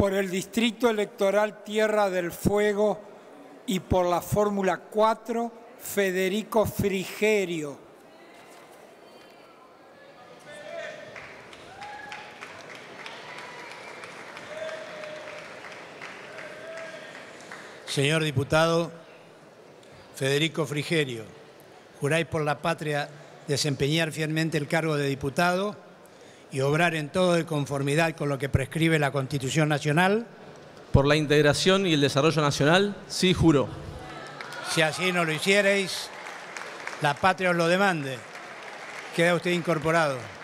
por el Distrito Electoral Tierra del Fuego y por la Fórmula 4, Federico Frigerio. Señor diputado Federico Frigerio, juráis por la patria desempeñar fielmente el cargo de diputado y obrar en todo de conformidad con lo que prescribe la Constitución Nacional. Por la integración y el desarrollo nacional, sí juro. Si así no lo hicierais, la patria os lo demande. Queda usted incorporado.